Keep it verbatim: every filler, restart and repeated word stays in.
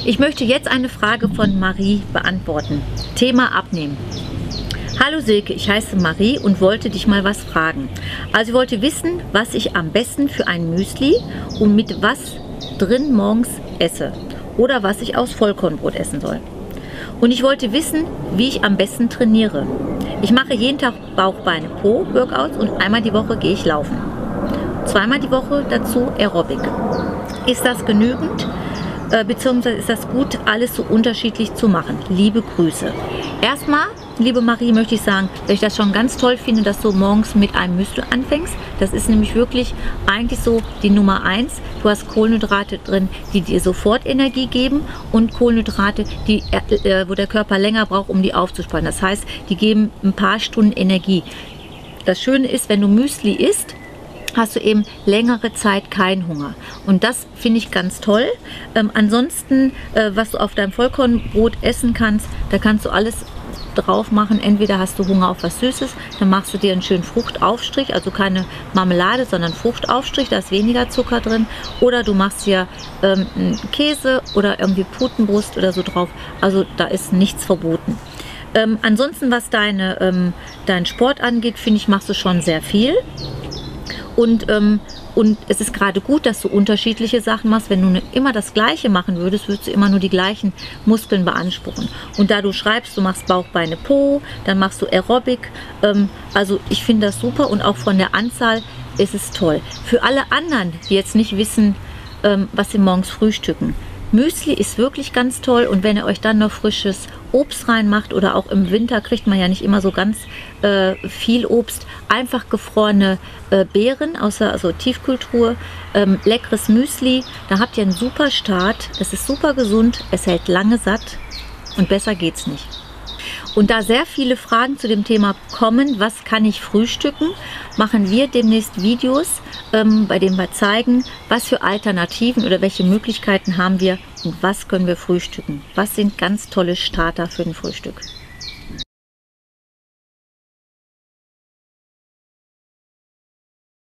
Ich möchte jetzt eine Frage von Marie beantworten. Thema Abnehmen. Hallo Silke, ich heiße Marie und wollte dich mal was fragen. Also ich wollte wissen, was ich am besten für ein Müsli und mit was drin morgens esse. Oder was ich aus Vollkornbrot essen soll. Und ich wollte wissen, wie ich am besten trainiere. Ich mache jeden Tag Bauch, Beine, Po Workouts und einmal die Woche gehe ich laufen. Zweimal die Woche dazu Aerobic. Ist das genügend? Äh, beziehungsweise ist das gut, alles so unterschiedlich zu machen? Liebe Grüße. Erstmal, liebe Marie, möchte ich sagen, dass ich das schon ganz toll finde, dass du morgens mit einem Müsli anfängst. Das ist nämlich wirklich eigentlich so die Nummer eins. Du hast Kohlenhydrate drin, die dir sofort Energie geben und Kohlenhydrate, die, äh, wo der Körper länger braucht, um die aufzusparen. Das heißt, die geben ein paar Stunden Energie. Das Schöne ist, wenn du Müsli isst, hast du eben längere Zeit keinen Hunger. Und das finde ich ganz toll. Ähm, ansonsten, äh, was du auf deinem Vollkornbrot essen kannst, da kannst du alles drauf machen. Entweder hast du Hunger auf was Süßes, dann machst du dir einen schönen Fruchtaufstrich, also keine Marmelade, sondern Fruchtaufstrich, da ist weniger Zucker drin. Oder du machst dir ähm, Käse oder irgendwie Putenbrust oder so drauf. Also da ist nichts verboten. Ähm, ansonsten, was deine, ähm, deinen Sport angeht, finde ich, machst du schon sehr viel. Und, ähm, und es ist gerade gut, dass du unterschiedliche Sachen machst. Wenn du immer das Gleiche machen würdest, würdest du immer nur die gleichen Muskeln beanspruchen. Und da du schreibst, du machst Bauch, Beine, Po, dann machst du Aerobic. Ähm, also ich finde das super und auch von der Anzahl ist es toll. Für alle anderen, die jetzt nicht wissen, ähm, was sie morgens frühstücken. Müsli ist wirklich ganz toll und wenn ihr euch dann noch frisches Obst reinmacht oder auch im Winter kriegt man ja nicht immer so ganz äh, viel Obst, einfach gefrorene äh, Beeren aus der also Tiefkühltruhe, ähm, leckeres Müsli, da habt ihr einen super Start, es ist super gesund, es hält lange satt und besser geht's nicht. Und da sehr viele Fragen zu dem Thema kommen, was kann ich frühstücken, machen wir demnächst Videos, ähm, bei denen wir zeigen, was für Alternativen oder welche Möglichkeiten haben wir und was können wir frühstücken. Was sind ganz tolle Starter für ein Frühstück.